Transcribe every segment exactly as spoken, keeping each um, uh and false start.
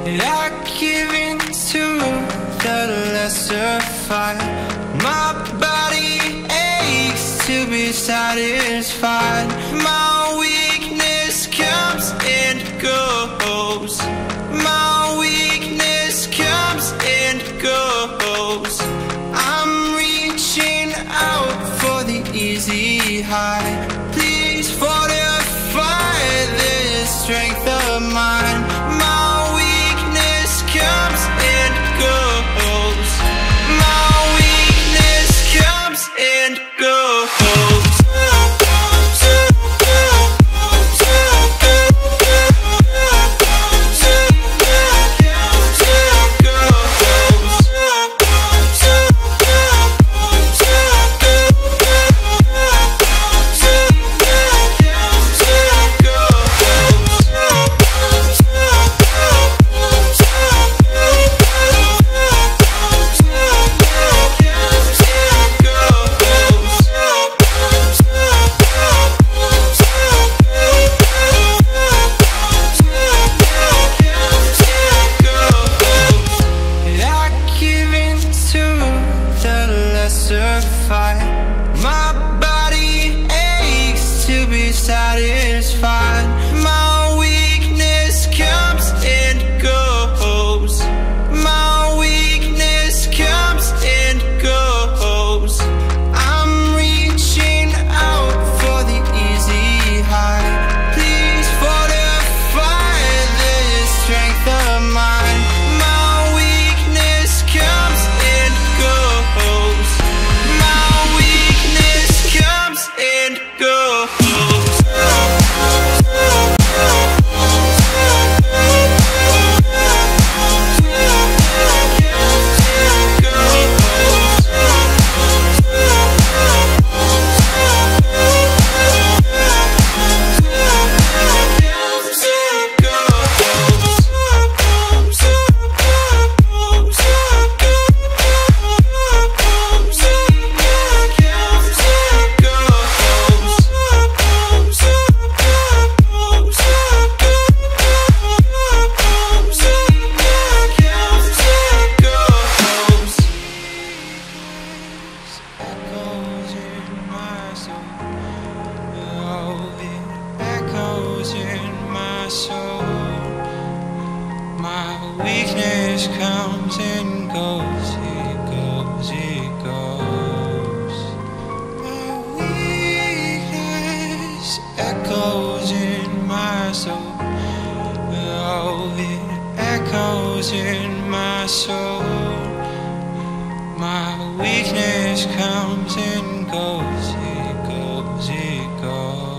And I give in to the lesser fight. My body aches to be satisfied. My weakness comes and goes. My weakness comes and goes. I'm reaching out for the easy high. Please fortify this strength of mine. My weakness comes and goes. My weakness comes and goes. My body aches to be satisfied. My weakness comes and goes. My weakness comes and goes. I'm reaching out for the easy high. Please fortify this strength of mine. My weakness comes and goes. My weakness comes and goes. Weakness comes and goes, it goes, it goes. My weakness echoes in my soul. Oh, it echoes in my soul. My weakness comes and goes, it goes, it goes.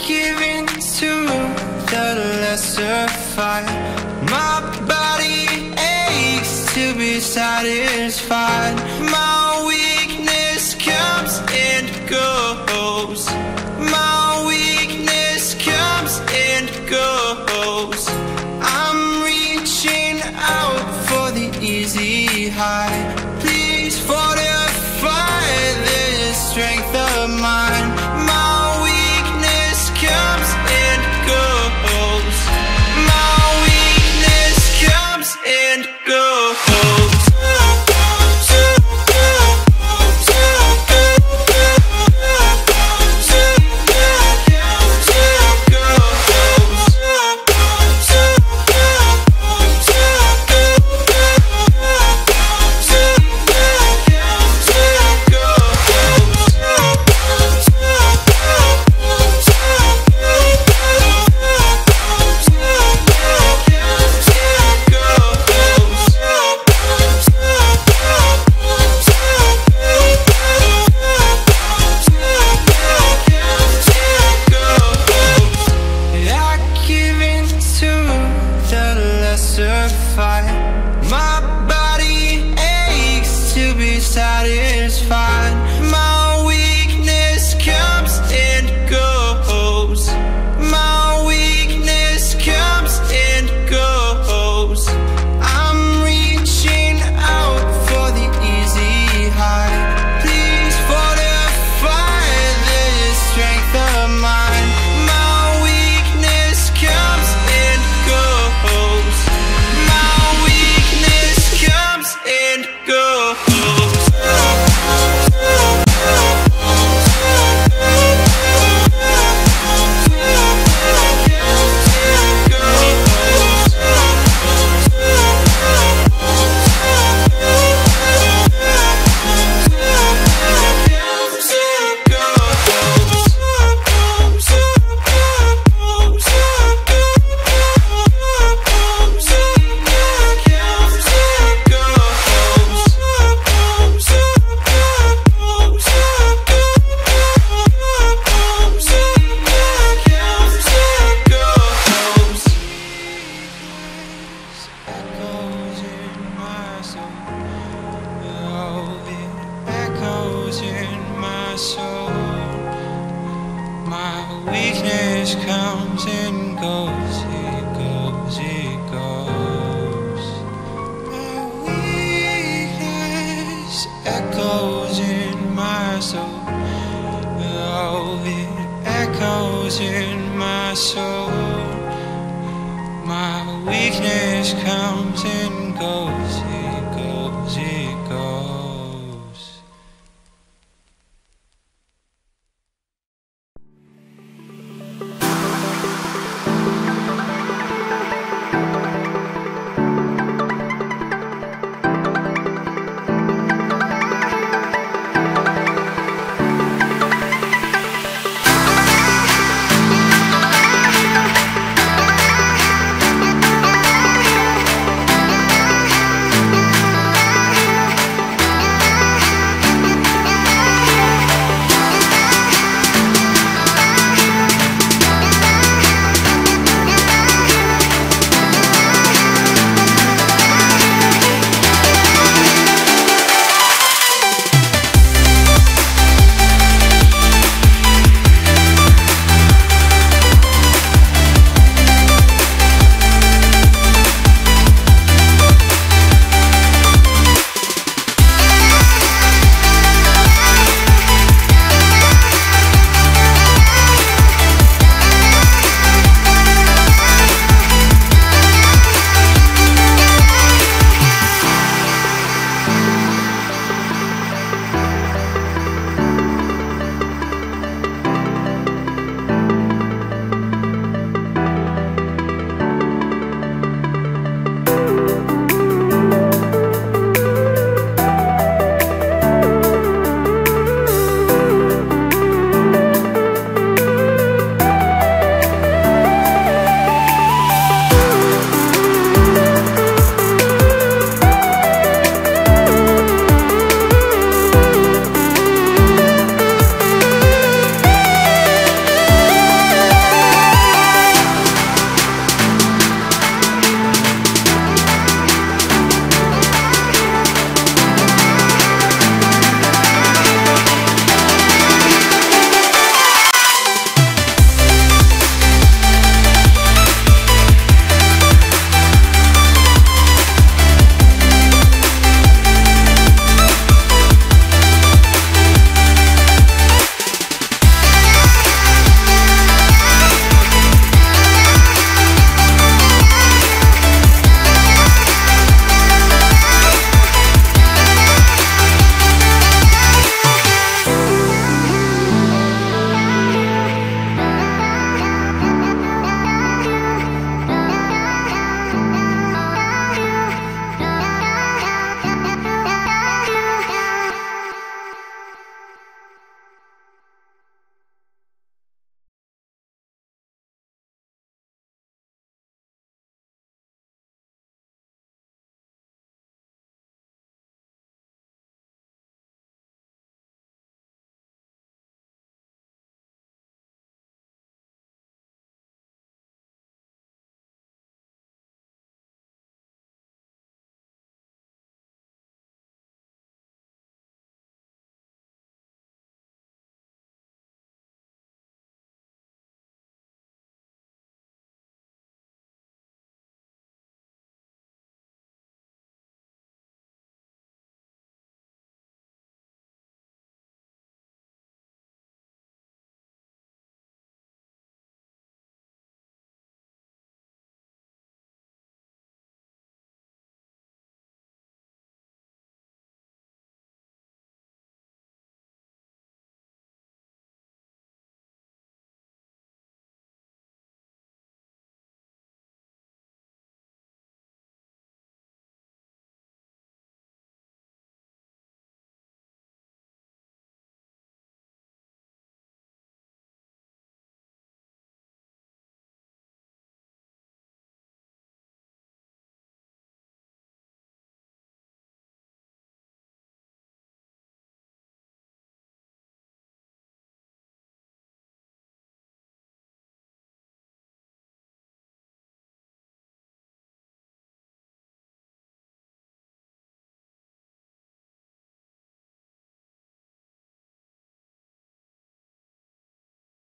give in to the lesser fight. My body aches to be satisfied. My weakness comes and goes. My weakness comes and goes. I'm reaching out for the easy high. Please fortify this strength of mine. My weakness comes and goes. My weakness comes and goes. My body aches to be satisfied. My weakness comes and goes. My weakness comes and goes. I'm reaching out for the easy high. Please fortify this strength of mine. My weakness comes and goes. And go. My weakness comes and goes, it goes, it goes. My weakness echoes in my soul. Oh, it echoes in my soul. My weakness comes and goes, it goes, it goes.